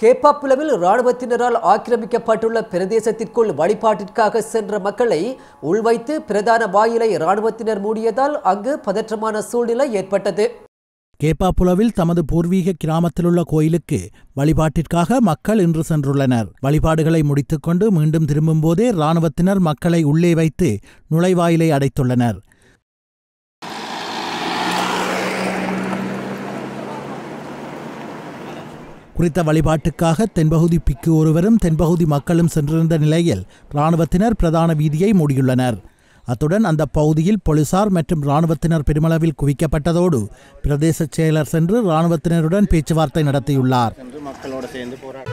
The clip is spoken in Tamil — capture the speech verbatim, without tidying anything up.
கேப்பாப்புலவில் இராணுவத்தினரால் ஆக்கிரமிக்கப்பட்டுள்ள பிரதேசத்திற்குள் வழிபாட்டிற்காக சென்ற மக்களை உள்வைத்து பிரதான வாயிலை இராணுவத்தினர் மூடியதால் அங்கு பதற்றமான சூழ்நிலை ஏற்பட்டது. கேப்பாப்புலவில் தமது பூர்வீக கிராமத்திலுள்ள கோயிலுக்கு வழிபாட்டிற்காக மக்கள் இன்று சென்றுள்ளனர். வழிபாடுகளை முடித்துக்கொண்டு மீண்டும் திரும்பும்போதே இராணுவத்தினர் மக்களை உள்ளே வைத்து நுழைவாயிலை அடைத்துள்ளனர். குறித்த வழிபாட்டுக்காக தென்பகுதி பிக்கு ஒருவரும் தென்பகுதி மக்களும் சென்றிருந்த நிலையில் இராணுவத்தினர் பிரதான வீதியை மூடியுள்ளனர். அத்துடன் அந்த பகுதியில் போலீசார் மற்றும் இராணுவத்தினர் பெருமளவில் குவிக்கப்பட்டதோடு பிரதேச செயலர் சென்று இராணுவத்தினருடன் பேச்சுவார்த்தை நடத்தியுள்ளார்.